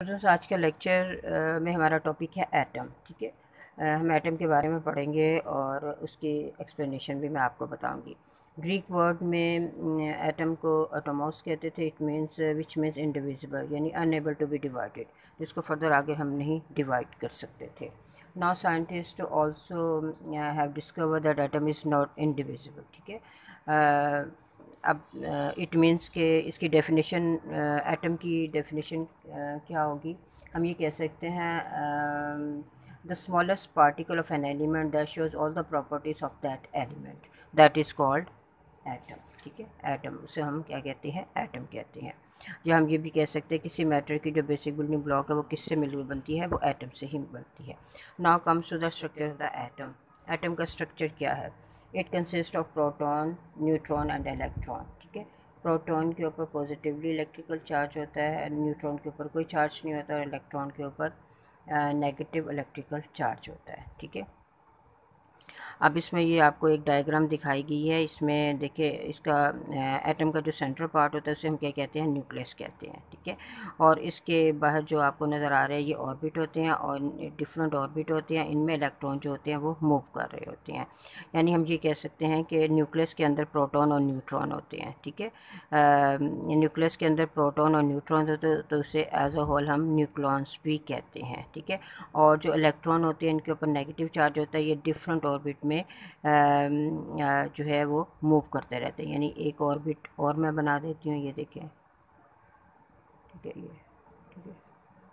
Students, आज के lecture में हमारा टॉपिक है एटम। ठीक है, हम एटम के बारे में पढ़ेंगे और उसकी एक्सप्लेनेशन भी मैं आपको बताऊंगी। ग्रीक वर्ड में एटम को एटोमोस कहते थे। It means which means indivisible, यानी अनएबल टू बी डिवाइडेड, जिसको फर्दर आगे हम नहीं डिवाइड कर सकते थे। Now scientist also have discover that atom is not indivisible. ठीक है, अब इट मीन्स के इसकी डेफिनेशन, एटम की डेफिनेशन क्या होगी। हम ये कह सकते हैं the smallest particle of an element that shows all the properties of that element, that is called atom. ठीक है, एटम उसे हम क्या कहते हैं, एटम कहते हैं। या हम ये भी कह सकते हैं किसी मैटर की जो बेसिक बिल्डिंग ब्लॉक है वो किससे मिलकर बनती है, वो एटम से ही बनती है। Now comes to the structure of the atom. Atom का स्ट्रक्चर क्या है। It consist of proton, neutron and electron. ठीक है, प्रोटॉन के ऊपर पॉजिटिवली इलेक्ट्रिकल चार्ज होता है, न्यूट्रॉन के ऊपर कोई चार्ज नहीं होता, और इलेक्ट्रॉन के ऊपर नेगेटिव इलेक्ट्रिकल चार्ज होता है। ठीक है, अब इसमें ये आपको एक डायग्राम दिखाई गई है। इसमें देखिए, इसका एटम का जो सेंट्रल पार्ट होता है उसे हम क्या कहते हैं, न्यूक्लियस कहते हैं। ठीक है, और इसके बाहर जो आपको नज़र आ रहे हैं ये ऑर्बिट होते हैं, और डिफरेंट ऑर्बिट होते हैं। इनमें इलेक्ट्रॉन जो होते हैं वो मूव कर रहे होते हैं। यानी हम ये कह सकते हैं कि न्यूक्लियस के अंदर प्रोटॉन और न्यूट्रॉन होते हैं। ठीक है, न्यूक्लियस के अंदर प्रोटॉन और न्यूट्रॉन होते तो उसे एज अ होल हम न्यूक्लॉन्स भी कहते हैं। ठीक है, और जो इलेक्ट्रॉन होते हैं इनके ऊपर नेगेटिव चार्ज होता है। ये डिफरेंट ऑर्बिट में जो है वो मूव करते रहते हैं। यानी एक ऑर्बिट और मैं बना देती हूँ, ये देखें। ठीक है, ये ठीक है,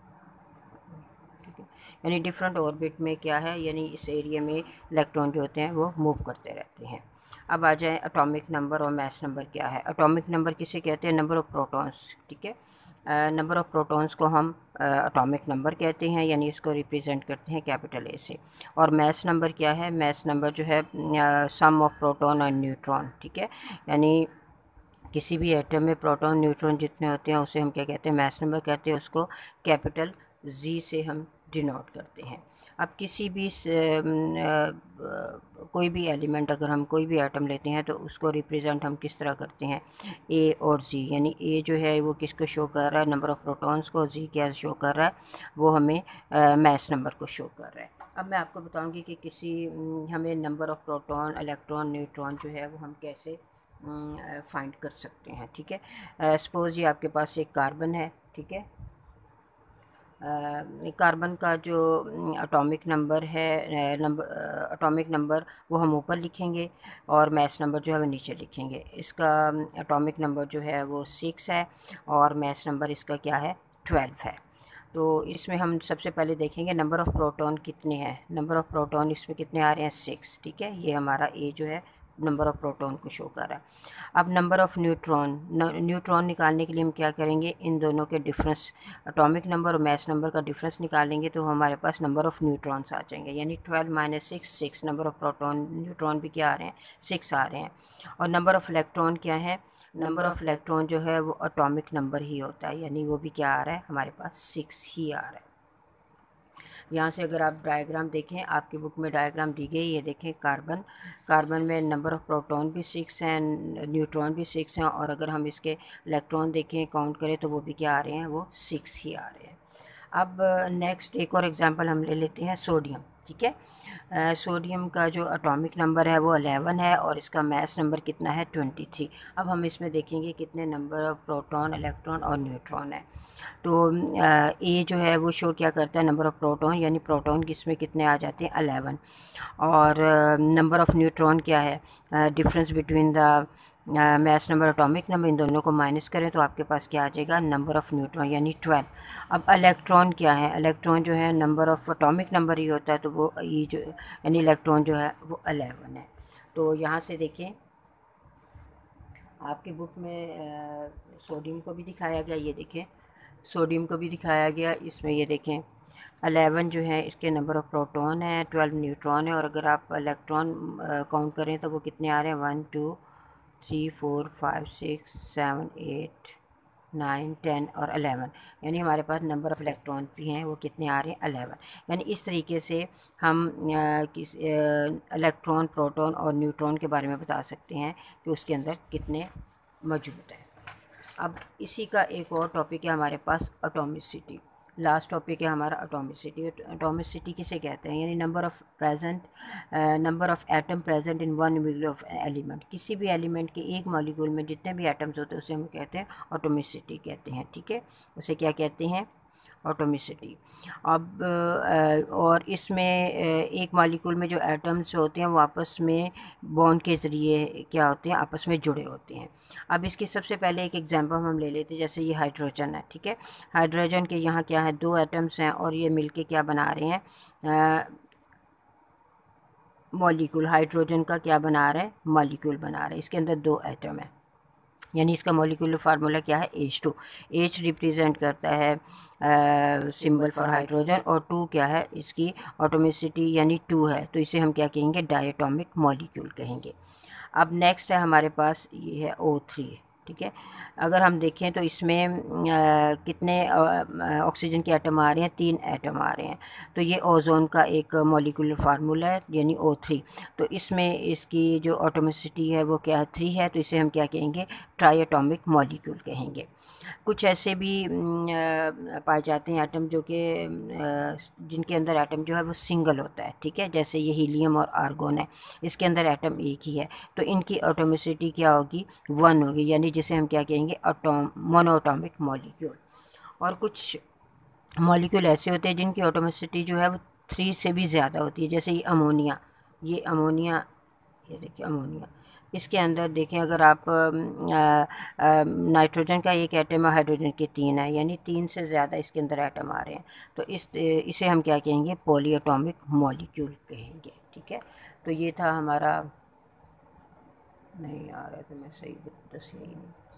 ठीक है, यानी डिफरेंट ऑर्बिट में क्या है, यानी इस एरिया में इलेक्ट्रॉन जो होते हैं वो मूव करते रहते हैं। अब आ जाए एटॉमिक नंबर और मास नंबर क्या है। एटॉमिक नंबर किसे कहते हैं, नंबर ऑफ प्रोटॉन्स। ठीक है, नंबर ऑफ़ प्रोटॉन्स को हम एटॉमिक नंबर कहते हैं, यानी इसको रिप्रेजेंट करते हैं कैपिटल ए से। और मास नंबर क्या है, मास नंबर जो है सम ऑफ प्रोटॉन और न्यूट्रॉन। ठीक है, यानी किसी भी एटम में प्रोटॉन न्यूट्रॉन जितने होते हैं उसे हम क्या कहते हैं, मास नंबर कहते हैं। उसको कैपिटल जी से हम डिनोट करते हैं। अब किसी भी कोई भी एलिमेंट, अगर हम कोई भी एटम लेते हैं तो उसको रिप्रेजेंट हम किस तरह करते हैं, ए और जी। यानी ए जो है वो किसको शो कर रहा है, नंबर ऑफ़ प्रोटॉन्स को। जी क्या शो कर रहा है, वो हमें मास नंबर को शो कर रहा है। अब मैं आपको बताऊंगी कि किसी हमें number of proton, electron, neutron जो है वो हम कैसे फाइंड कर सकते हैं। ठीक है, सपोज़ ये आपके पास एक कार्बन है। ठीक है, कार्बन का जो एटॉमिक नंबर है, एटॉमिक नंबर वो हम ऊपर लिखेंगे, और मास नंबर जो है वो नीचे लिखेंगे। इसका एटॉमिक नंबर जो है वो 6 है, और मास नंबर इसका क्या है, 12 है। तो इसमें हम सबसे पहले देखेंगे नंबर ऑफ़ प्रोटॉन कितने हैं। नंबर ऑफ़ प्रोटॉन इसमें कितने आ रहे हैं, 6। ठीक है, ये हमारा ए जो है नंबर ऑफ़ प्रोटॉन को शो कर रहा है। अब नंबर ऑफ़ न्यूट्रॉन, न्यूट्रॉन निकालने के लिए हम क्या करेंगे, इन दोनों के डिफरेंस, एटॉमिक नंबर और मास नंबर का डिफरेंस निकालेंगे तो हमारे पास नंबर ऑफ़ न्यूट्रॉन्स आ जाएंगे। यानी 12 minus 6 6। Number of proton, neutron भी क्या आ रहे हैं, 6 आ रहे हैं। और नंबर ऑफ़ इलेक्ट्रॉन क्या है, नंबर ऑफ़ इलेक्ट्रॉन जो है वो एटॉमिक नंबर ही होता है, यानी वो भी क्या आ रहा है, हमारे पास 6 ही आ रहा है। यहाँ से अगर आप डायग्राम देखें, आपकी बुक में डायग्राम दी गई, ये देखें कार्बन। कार्बन में नंबर ऑफ़ प्रोटॉन भी 6 हैं, न्यूट्रॉन भी 6 हैं, और अगर हम इसके इलेक्ट्रॉन देखें, काउंट करें, तो वो भी क्या आ रहे हैं, वो 6 ही आ रहे हैं। अब नेक्स्ट एक और एग्जांपल हम ले लेते हैं, सोडियम। ठीक है, सोडियम का जो एटॉमिक नंबर है वो 11 है, और इसका मास नंबर कितना है, 23। अब हम इसमें देखेंगे कितने नंबर ऑफ प्रोटॉन, इलेक्ट्रॉन और न्यूट्रॉन है। तो ए जो है वो शो क्या करता है, नंबर ऑफ़ प्रोटॉन, यानी प्रोटॉन किसमें कितने आ जाते हैं, 11। और नंबर ऑफ़ न्यूट्रॉन क्या है, difference between the mass number, atomic number, इन दोनों को माइनस करें तो आपके पास क्या आ जाएगा, नंबर ऑफ़ न्यूट्रॉन, यानी 12। अब इलेक्ट्रॉन क्या है, इलेक्ट्रॉन जो है नंबर ऑफ़ एटॉमिक नंबर ही होता है, तो वो ये जो यानी इलेक्ट्रॉन जो है वो 11 है। तो यहाँ से देखें, आपकी बुक में सोडियम को भी दिखाया गया, ये देखें, सोडियम को भी दिखाया गया। इसमें ये देखें 11 जो है इसके नंबर ऑफ़ प्रोटॉन है, 12 न्यूट्रॉन है, और अगर आप इलेक्ट्रॉन काउंट करें तो वो कितने आ रहे हैं, 1 2 3 4 5 6 7 8 9 10 और 11। यानी हमारे पास नंबर ऑफ़ इलेक्ट्रॉन भी हैं, वो कितने आ रहे हैं, 11। यानी इस तरीके से हम किस इलेक्ट्रॉन, प्रोटॉन और न्यूट्रॉन के बारे में बता सकते हैं कि उसके अंदर कितने मौजूद हैं। अब इसी का एक और टॉपिक है हमारे पास, एटॉमिसिटी। लास्ट टॉपिक है हमारा एटॉमिसिटी। एटॉमिसिटी किसे कहते हैं, यानी number of atom present in one molecule of element. किसी भी एलिमेंट के एक मॉलिक्यूल में जितने भी एटम्स होते हैं उसे हम कहते हैं एटॉमिसिटी कहते हैं, ठीक है। उसे क्या कहते हैं, एटॉमिसिटी। अब और इसमें एक मॉलिक्यूल में जो एटम्स होते हैं वो आपस में बॉन्ड के ज़रिए क्या होते हैं, आपस में जुड़े होते हैं। अब इसकी सबसे पहले एक एग्जांपल हम ले लेते हैं, जैसे ये हाइड्रोजन है, ठीक है। हाइड्रोजन के यहाँ क्या है, दो एटम्स हैं और ये मिलके क्या बना रहे हैं, मॉलिक्यूल। हाइड्रोजन का क्या बना रहे हैं, मॉलिक्यूल बना रहे हैं। इसके अंदर दो एटम है, यानी इसका मॉलिक्यूलर फार्मूला क्या है, H2। H रिप्रेजेंट करता है सिंबल फॉर हाइड्रोजन, और 2 क्या है, इसकी एटॉमिसिटी यानी 2 है, तो इसे हम क्या कहेंगे, डायटोमिक मॉलिक्यूल कहेंगे। अब नेक्स्ट है हमारे पास, ये है O3, ठीक है। अगर हम देखें तो इसमें कितने ऑक्सीजन के एटम आ रहे हैं, 3 एटम आ रहे हैं। तो ये ओजोन का एक मॉलिक्यूलर फार्मूला है, यानी O3। तो इसमें इसकी जो एटॉमिसिटी है वो क्या है, 3 है, तो इसे हम क्या कहेंगे, ट्राई एटॉमिक मॉलिक्यूल कहेंगे। कुछ ऐसे भी पाए जाते हैं एटम जो कि जिनके अंदर एटम जो है वो सिंगल होता है, ठीक है। जैसे ये हीलियम और आर्गोन है, इसके अंदर एटम एक ही है, तो इनकी एटॉमिसिटी क्या होगी, 1 होगी, यानी जिसे हम क्या कहेंगे, मोनोएटॉमिक मॉलिक्यूल। और कुछ मॉलिक्यूल ऐसे होते हैं जिनकी एटॉमिसिटी जो है वो 3 से भी ज़्यादा होती है, जैसे ये अमोनिया। ये देखिए अमोनिया, इसके अंदर देखें अगर आप नाइट्रोजन का एक एटम है, हाइड्रोजन के 3 है, यानी 3 से ज़्यादा इसके अंदर एटम आ रहे हैं, तो इसे हम क्या कहेंगे, पॉली एटॉमिक मॉलिक्यूल कहेंगे, ठीक है। तो ये था हमारा, नहीं आ रहा है तो मैं सही दस यही नहीं।